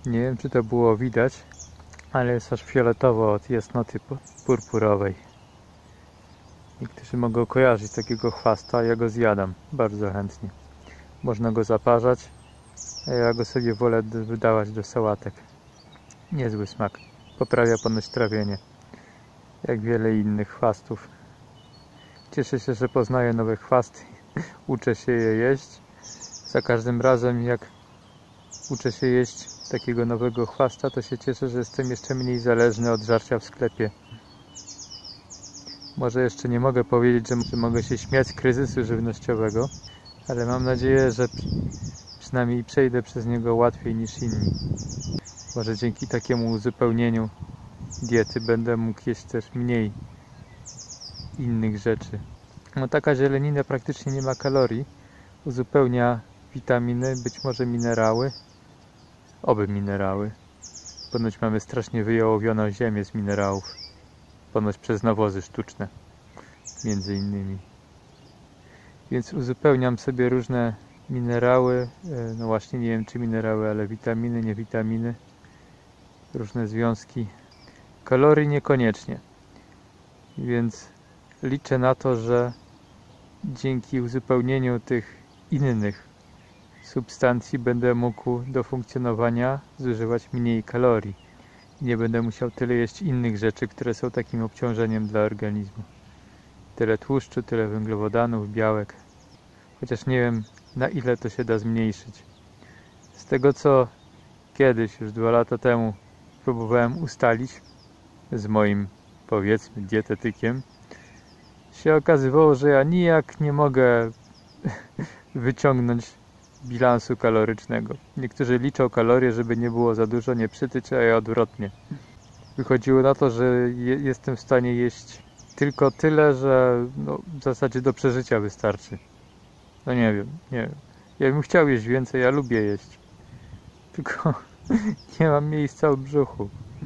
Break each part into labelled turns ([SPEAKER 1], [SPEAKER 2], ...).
[SPEAKER 1] Nie wiem, czy to było widać, ale jest aż fioletowo od jasnoty purpurowej. Niektórzy mogą kojarzyć takiego chwasta, ja go zjadam bardzo chętnie. Można go zaparzać, a ja go sobie wolę wydawać do sałatek. Niezły smak. Poprawia ponoć trawienie, jak wiele innych chwastów. Cieszę się, że poznaję nowe chwasty. Uczę się je jeść. Za każdym razem, jak uczę się jeść takiego nowego chwasta, to się cieszę, że jestem jeszcze mniej zależny od żarcia w sklepie. Może jeszcze nie mogę powiedzieć, że mogę się śmiać z kryzysu żywnościowego, ale mam nadzieję, że przynajmniej przejdę przez niego łatwiej niż inni. Może dzięki takiemu uzupełnieniu diety będę mógł jeść też mniej innych rzeczy. No, taka zielenina praktycznie nie ma kalorii, uzupełnia witaminy, być może minerały, oby minerały. Ponoć mamy strasznie wyjałowioną ziemię z minerałów, ponoć przez nawozy sztuczne, między innymi. Więc uzupełniam sobie różne minerały, no właśnie nie wiem czy minerały, ale witaminy, nie witaminy, różne związki. Kalorii niekoniecznie, więc liczę na to, że dzięki uzupełnieniu tych innych substancji będę mógł do funkcjonowania zużywać mniej kalorii. Nie będę musiał tyle jeść innych rzeczy, które są takim obciążeniem dla organizmu. Tyle tłuszczu, tyle węglowodanów, białek. Chociaż nie wiem, na ile to się da zmniejszyć. Z tego co kiedyś, już 2 lata temu, próbowałem ustalić z moim, powiedzmy, dietetykiem, się okazywało, że ja nijak nie mogę wyciągnąć bilansu kalorycznego. Niektórzy liczą kalorie, żeby nie było za dużo, nie przytyć, a ja odwrotnie. Wychodziło na to, że jestem w stanie jeść tylko tyle, że no, w zasadzie do przeżycia wystarczy. No nie wiem. Ja bym chciał jeść więcej, ja lubię jeść. Tylko nie mam miejsca w brzuchu.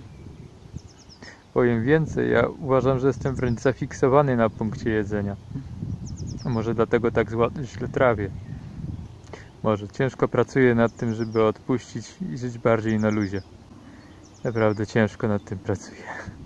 [SPEAKER 1] Powiem więcej, ja uważam, że jestem wręcz zafiksowany na punkcie jedzenia. A może dlatego tak źle trawię. Może ciężko pracuję nad tym, żeby odpuścić i żyć bardziej na luzie. Naprawdę ciężko nad tym pracuję.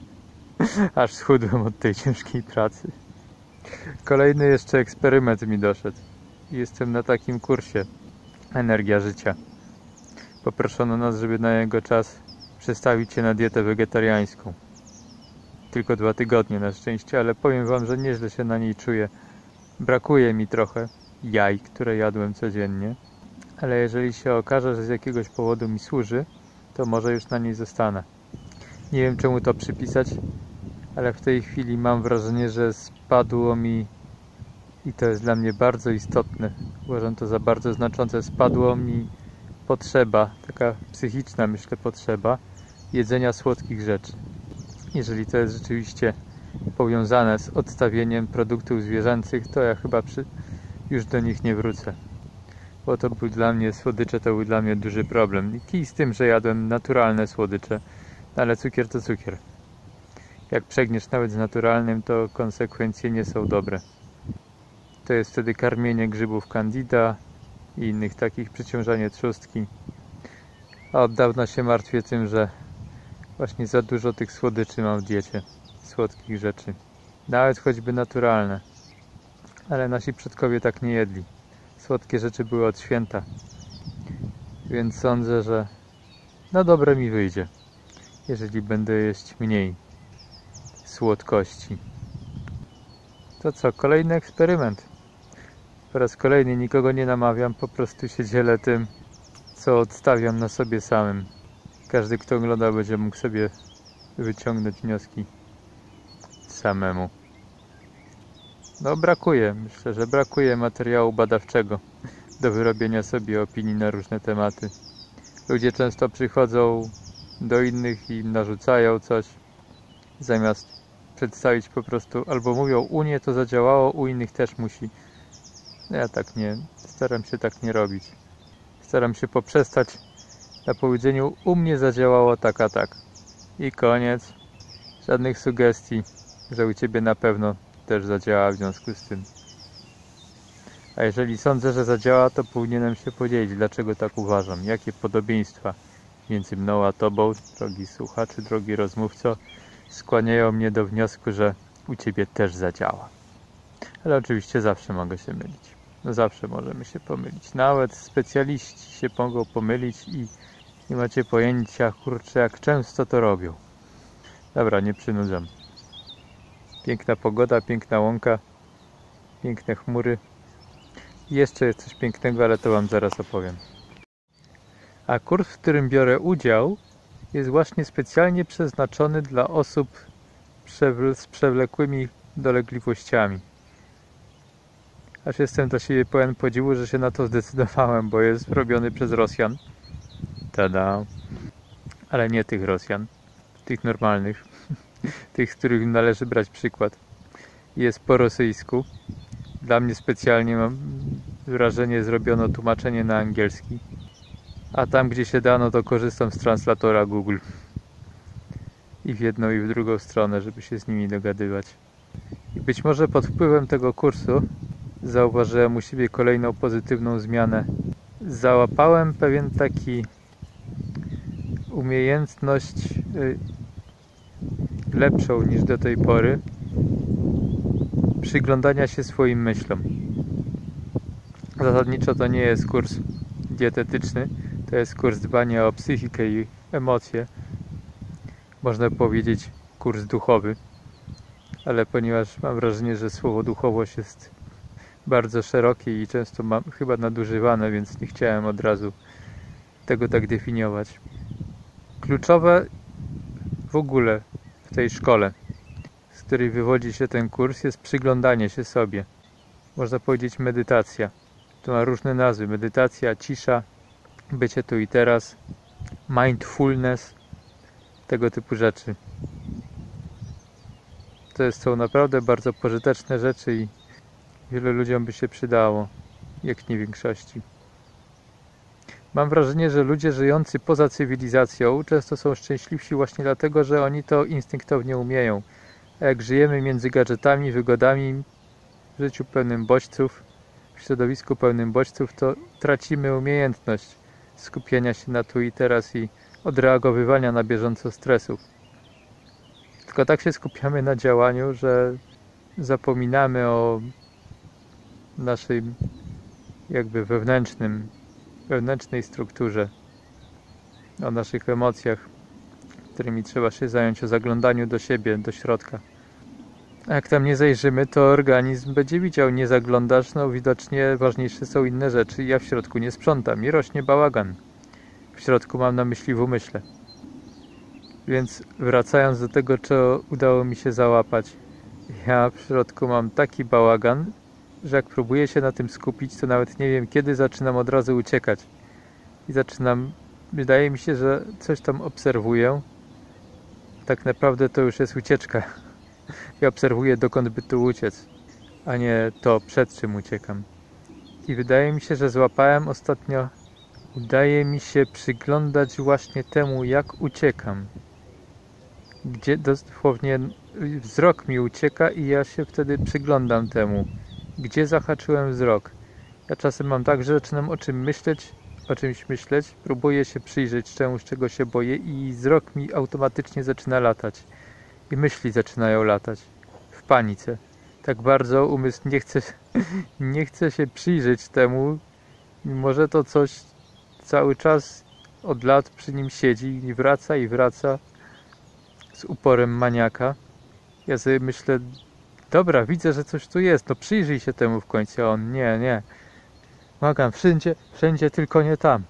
[SPEAKER 1] Aż schudłem od tej ciężkiej pracy. Kolejny jeszcze eksperyment mi doszedł. Jestem na takim kursie Energia Życia. Poproszono nas, żeby na jego czas przestawić się na dietę wegetariańską. Tylko 2 tygodnie na szczęście, ale powiem wam, że nieźle się na niej czuję. Brakuje mi trochę jaj, które jadłem codziennie, ale jeżeli się okaże, że z jakiegoś powodu mi służy, to może już na niej zostanę. Nie wiem czemu to przypisać, ale w tej chwili mam wrażenie, że spadło mi, i to jest dla mnie bardzo istotne, uważam to za bardzo znaczące, spadło mi potrzeba, taka psychiczna myślę potrzeba jedzenia słodkich rzeczy. Jeżeli to jest rzeczywiście powiązane z odstawieniem produktów zwierzęcych, to ja chyba już do nich nie wrócę. Bo to był dla mnie, słodycze to był dla mnie duży problem. I kij z tym, że jadłem naturalne słodycze, ale cukier to cukier. Jak przegniesz nawet z naturalnym, to konsekwencje nie są dobre. To jest wtedy karmienie grzybów candida i innych takich, przyciążanie trzustki. A od dawna się martwię tym, że właśnie za dużo tych słodyczy mam w diecie. Słodkich rzeczy. Nawet choćby naturalne. Ale nasi przodkowie tak nie jedli. Słodkie rzeczy były od święta. Więc sądzę, że na dobre mi wyjdzie, jeżeli będę jeść mniej słodkości. To co? Kolejny eksperyment. Po raz kolejny nikogo nie namawiam, po prostu się dzielę tym, co odstawiam na sobie samym. Każdy, kto ogląda, będzie mógł sobie wyciągnąć wnioski samemu. No brakuje, myślę, że brakuje materiału badawczego do wyrobienia sobie opinii na różne tematy. Ludzie często przychodzą do innych i im narzucają coś, zamiast przedstawić po prostu, albo mówią u mnie to zadziałało, u innych też musi. Ja tak nie, staram się tak nie robić. Staram się poprzestać na powiedzeniu u mnie zadziałało tak a tak. I koniec. Żadnych sugestii, że u ciebie na pewno też zadziała w związku z tym. A jeżeli sądzę, że zadziała, to powinienem się podzielić, dlaczego tak uważam, jakie podobieństwa między mną a tobą, drogi słuchaczu, drogi rozmówco, skłaniają mnie do wniosku, że u ciebie też zadziała. Ale oczywiście zawsze mogę się mylić. No zawsze możemy się pomylić. Nawet specjaliści się mogą pomylić i nie macie pojęcia, kurczę, jak często to robią. Dobra, nie przynudzam. Piękna pogoda, piękna łąka, piękne chmury. I jeszcze jest coś pięknego, ale to wam zaraz opowiem. A kurs, w którym biorę udział, jest właśnie specjalnie przeznaczony dla osób z przewlekłymi dolegliwościami. Aż jestem do siebie pełen podziwu, że się na to zdecydowałem, bo jest robiony przez Rosjan. Tada! Ale nie tych Rosjan, tych normalnych, tych, z których należy brać przykład. Jest po rosyjsku. Dla mnie specjalnie, mam wrażenie, zrobiono tłumaczenie na angielski. A tam, gdzie się dano, to korzystam z translatora Google. I w jedną, i w drugą stronę, żeby się z nimi dogadywać. I być może pod wpływem tego kursu zauważyłem u siebie kolejną pozytywną zmianę. Załapałem pewien taki umiejętność lepszą niż do tej pory przyglądania się swoim myślom. Zasadniczo to nie jest kurs dietetyczny, to jest kurs dbania o psychikę i emocje. Można powiedzieć kurs duchowy, ale ponieważ mam wrażenie, że słowo duchowość jest bardzo szerokie i często chyba nadużywane, więc nie chciałem od razu tego tak definiować. Kluczowe w ogóle w tej szkole, z której wywodzi się ten kurs, jest przyglądanie się sobie. Można powiedzieć medytacja. To ma różne nazwy. Medytacja, cisza, bycie tu i teraz, mindfulness, tego typu rzeczy. To są naprawdę bardzo pożyteczne rzeczy i wielu ludziom by się przydało, jak nie większości. Mam wrażenie, że ludzie żyjący poza cywilizacją często są szczęśliwsi właśnie dlatego, że oni to instynktownie umieją. A jak żyjemy między gadżetami, wygodami, w życiu pełnym bodźców, w środowisku pełnym bodźców, to tracimy umiejętność skupienia się na tu i teraz i odreagowywania na bieżąco stresów. Tylko tak się skupiamy na działaniu, że zapominamy o naszej jakby wewnętrznej strukturze, o naszych emocjach, którymi trzeba się zająć, o zaglądaniu do siebie, do środka. A jak tam nie zajrzymy, to organizm będzie widział, nie zaglądasz, no widocznie ważniejsze są inne rzeczy. Ja w środku nie sprzątam i rośnie bałagan. W środku mam na myśli w umyśle. Więc wracając do tego, co udało mi się załapać. Ja w środku mam taki bałagan, że jak próbuję się na tym skupić, to nawet nie wiem, kiedy zaczynam od razu uciekać. I wydaje mi się, że coś tam obserwuję. Tak naprawdę to już jest ucieczka. Ja obserwuję, dokąd by tu uciec, a nie to, przed czym uciekam. I wydaje mi się, że złapałem ostatnio, udaje mi się przyglądać właśnie temu, jak uciekam. Gdzie dosłownie wzrok mi ucieka i ja się wtedy przyglądam temu, gdzie zahaczyłem wzrok. Ja czasem mam tak, że zaczynam o czymś myśleć, próbuję się przyjrzeć czemuś, czego się boję i wzrok mi automatycznie zaczyna latać. I myśli zaczynają latać. W panice. Tak bardzo umysł nie chce się przyjrzeć temu, mimo że to coś cały czas od lat przy nim siedzi i wraca z uporem maniaka. Ja sobie myślę, dobra, widzę, że coś tu jest, no przyjrzyj się temu w końcu, a on nie. Błagam, wszędzie, tylko nie tam.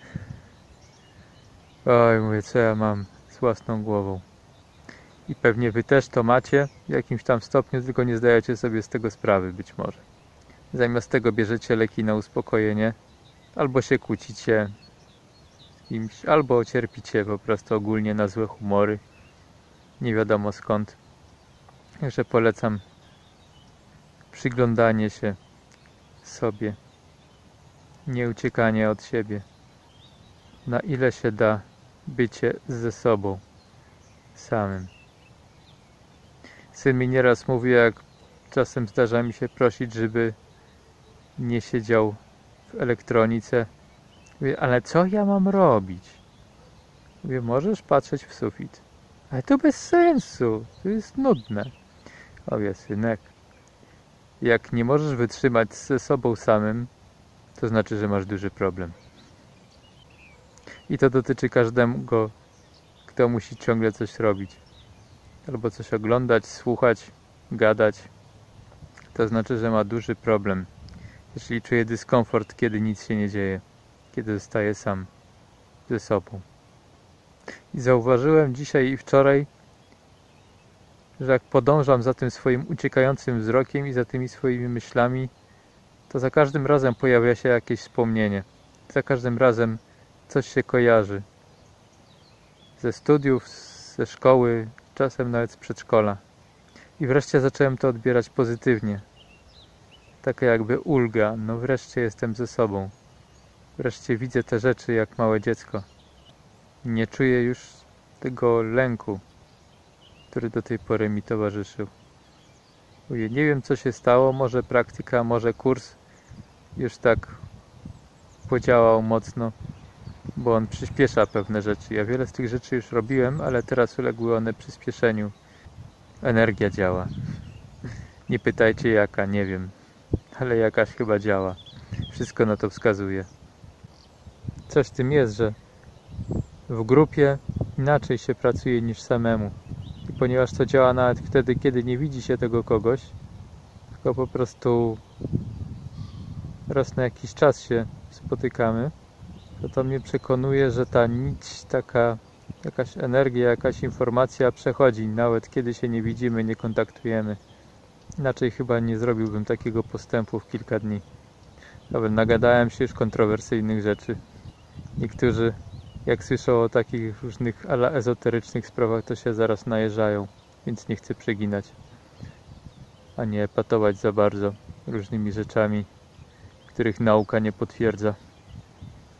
[SPEAKER 1] Oj, mówię, co ja mam z własną głową. I pewnie wy też to macie w jakimś tam stopniu, tylko nie zdajecie sobie z tego sprawy być może. Zamiast tego bierzecie leki na uspokojenie, albo się kłócicie z kimś, albo cierpicie po prostu ogólnie na złe humory. Nie wiadomo skąd. Także polecam przyglądanie się sobie, nie uciekanie od siebie. Na ile się da bycie ze sobą samym. Syn mi nieraz mówi, jak czasem zdarza mi się prosić, żeby nie siedział w elektronice. Mówię, ale co ja mam robić? Mówię, możesz patrzeć w sufit. Ale to bez sensu, to jest nudne. Mówię, synek, jak nie możesz wytrzymać ze sobą samym, to znaczy, że masz duży problem. I to dotyczy każdego, kto musi ciągle coś robić. Albo coś oglądać, słuchać, gadać. To znaczy, że ma duży problem. Jeśli czuje dyskomfort, kiedy nic się nie dzieje. Kiedy zostaje sam ze sobą. I zauważyłem dzisiaj i wczoraj, że jak podążam za tym swoim uciekającym wzrokiem i za tymi swoimi myślami, to za każdym razem pojawia się jakieś wspomnienie. Za każdym razem coś się kojarzy. Ze studiów, ze szkoły, czasem nawet z przedszkola. I wreszcie zacząłem to odbierać pozytywnie. Taka jakby ulga, no wreszcie jestem ze sobą. Wreszcie widzę te rzeczy jak małe dziecko. Nie czuję już tego lęku, który do tej pory mi towarzyszył. Nie wiem, co się stało, może praktyka, może kurs już tak podziałał mocno, bo on przyspiesza pewne rzeczy. Ja wiele z tych rzeczy już robiłem, ale teraz uległy one przyspieszeniu. Energia działa. Nie pytajcie jaka, nie wiem, ale jakaś chyba działa. Wszystko na to wskazuje. Coś w tym jest, że w grupie inaczej się pracuje niż samemu. I ponieważ to działa nawet wtedy, kiedy nie widzi się tego kogoś, tylko po prostu raz na jakiś czas się spotykamy, to mnie przekonuje, że ta nić, taka jakaś energia, jakaś informacja przechodzi, nawet kiedy się nie widzimy, nie kontaktujemy. Inaczej chyba nie zrobiłbym takiego postępu w kilka dni. Nawet nagadałem się już kontrowersyjnych rzeczy. Niektórzy, jak słyszą o takich różnych ezoterycznych sprawach, to się zaraz najeżdżają, więc nie chcę przeginać, a nie epatować za bardzo różnymi rzeczami, których nauka nie potwierdza.